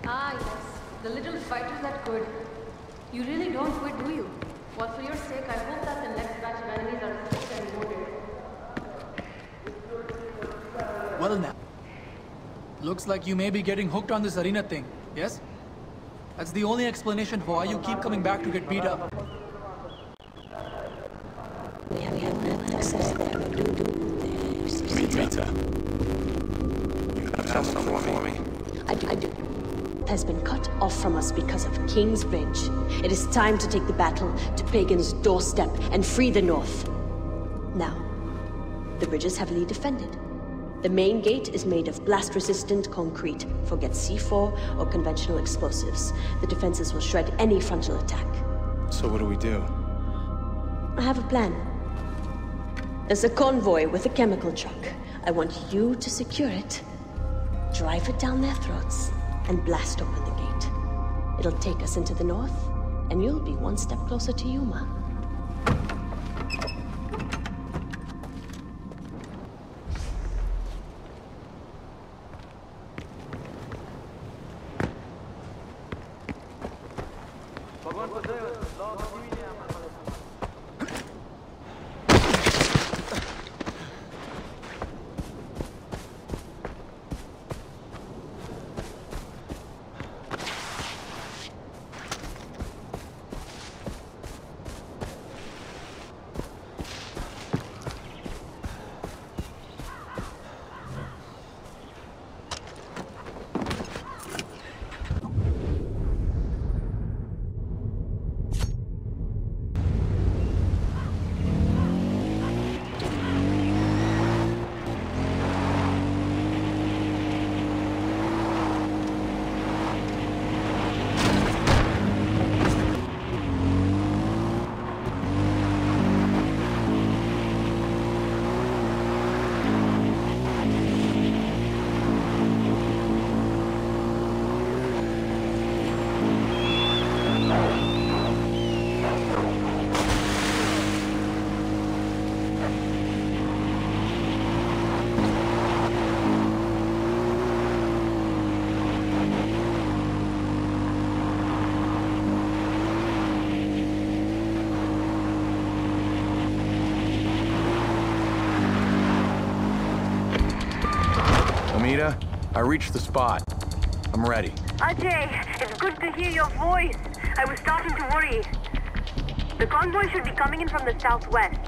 Ah, yes. The little fighters that could. You really don't quit, do you? Well, for your sake, I hope that the next batch of enemies are fit and loaded. Well now. Looks like you may be getting hooked on this arena thing, yes? That's the only explanation for why you keep coming back to get beat up. We have no access there. Mita. You have something for me? I do. It has been cut off from us because of King's Bridge. It is time to take the battle to Pagan's doorstep and free the North. Now, the bridge is heavily defended. The main gate is made of blast-resistant concrete. Forget C4 or conventional explosives. The defenses will shred any frontal attack. So what do we do? I have a plan. There's a convoy with a chemical truck. I want you to secure it, drive it down their throats, and blast open the gate. It'll take us into the North, and you'll be one step closer to Yuma. Amita, I reached the spot. I'm ready. Ajay, it's good to hear your voice. I was starting to worry. The convoy should be coming in from the southwest.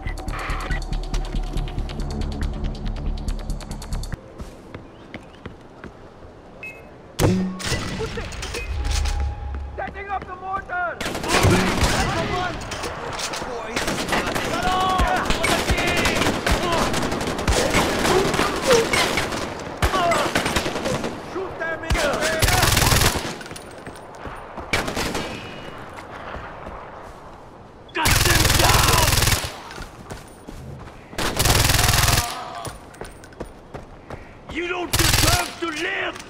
Setting up the mortar! Shoot them in the face! Got them down! You don't deserve to live!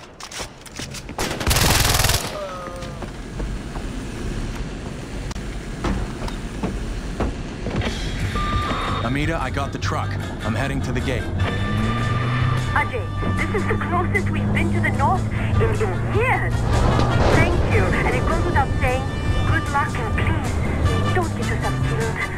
Amita, I got the truck. I'm heading to the gate. Ajay, this is the closest we've been to the North in years. Thank you, and it goes without saying, good luck and please, don't get yourself killed.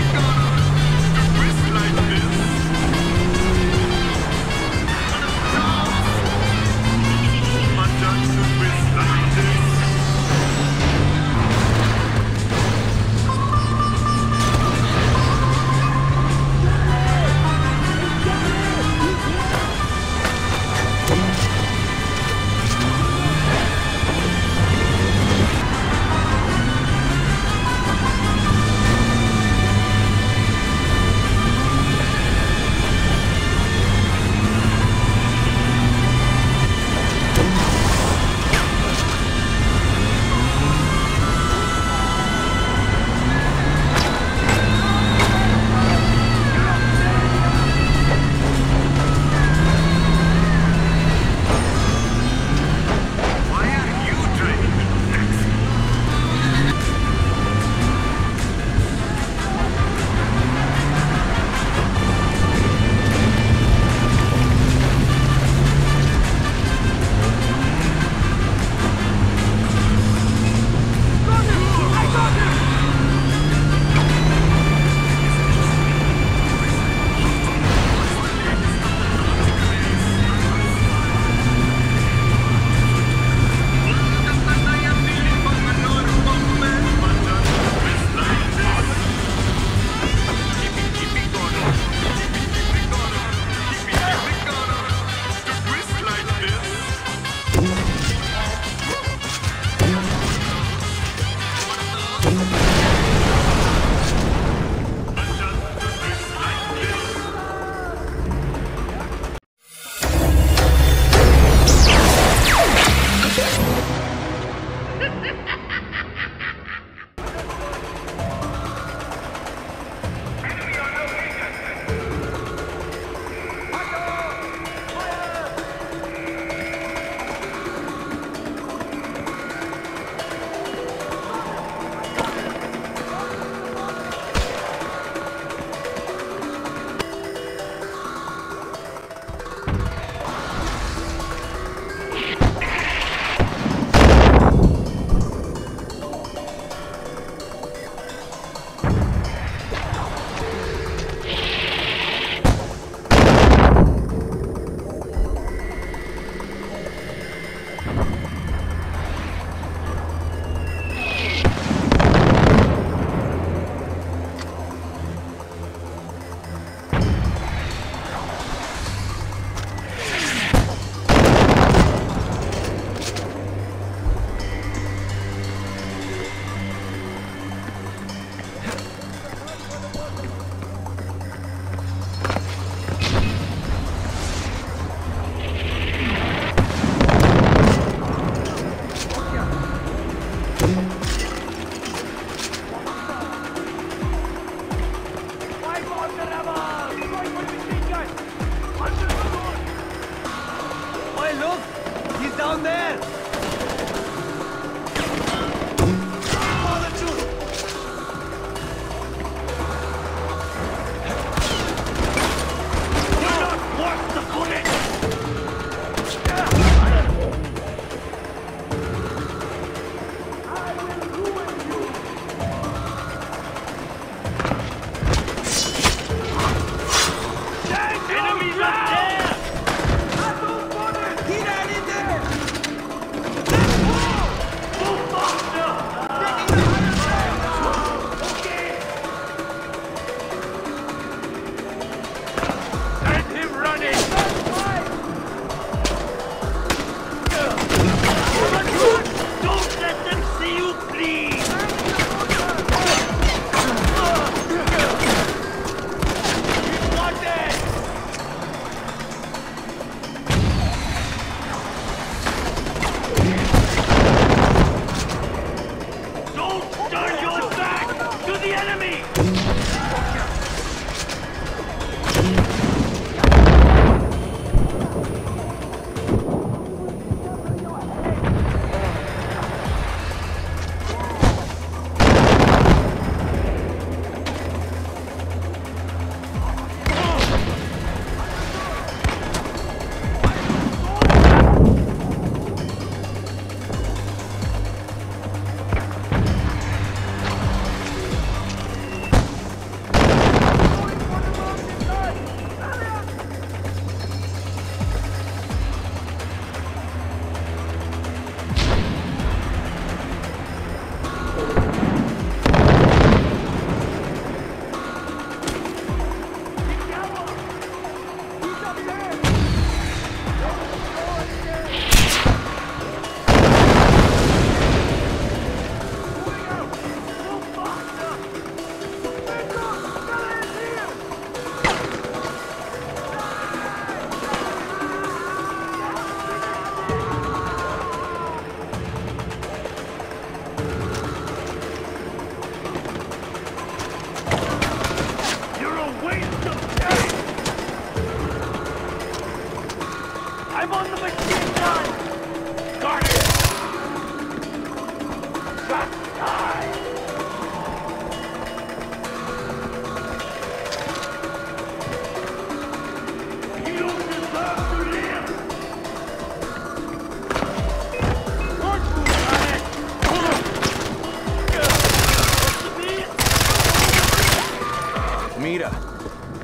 Like this.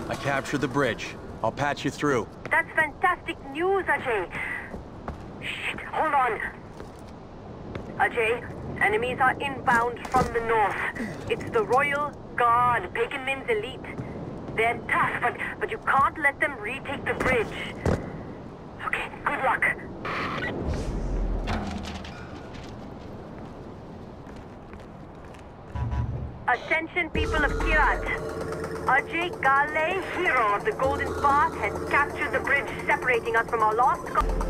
I captured the bridge. I'll patch you through. That's fantastic news, Ajay. Shit, hold on. Ajay, enemies are inbound from the north. It's the Royal Guard, Pagan Min's elite. They're tough, but you can't let them retake the bridge. Okay, good luck. Attention, people of Kirat. Ajay Gale, hero of the Golden Path, has captured the bridge separating us from our lost...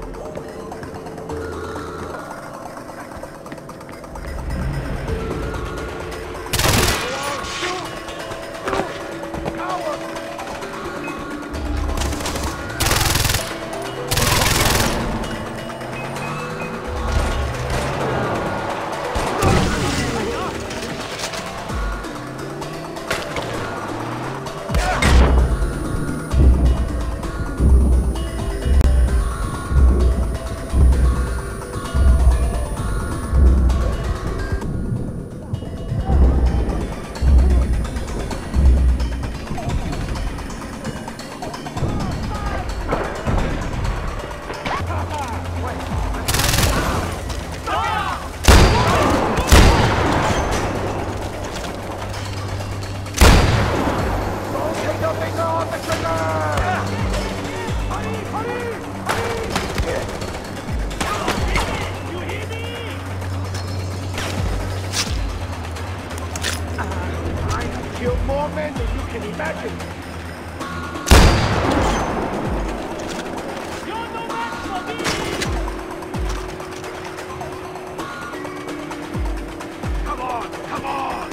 Killed more men than you can imagine. You're no match for me! Come on, come on!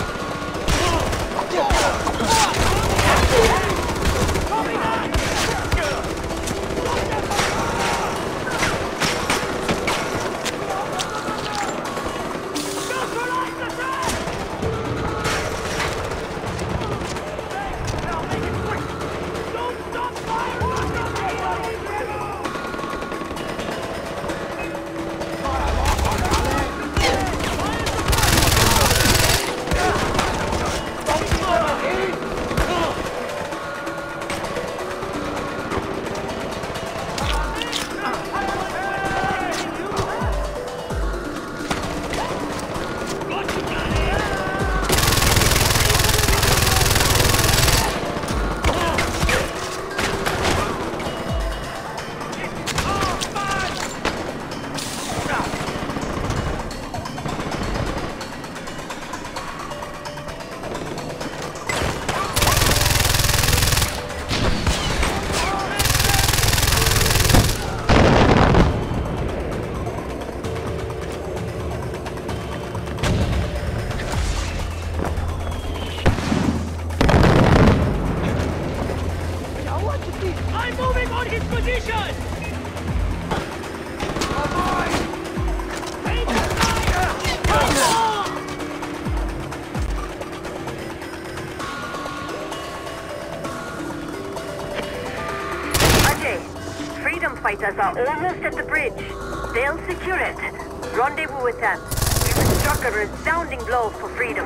Fighters are almost at the bridge. They'll secure it. Rendezvous with them. We've struck a resounding blow for freedom.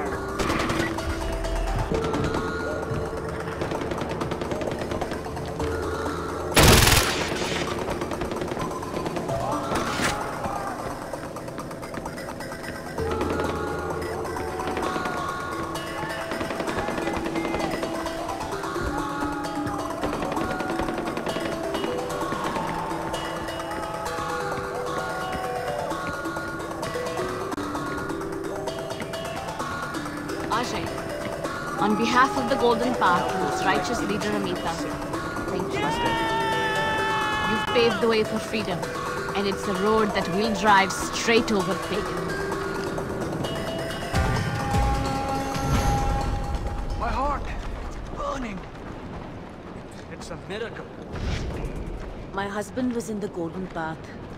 Ajay, on behalf of the Golden Path and its righteous leader Amita, thank you. You've paved the way for freedom, and it's a road that will drive straight over Pagan. My heart, it's burning. It's a miracle. My husband was in the Golden Path.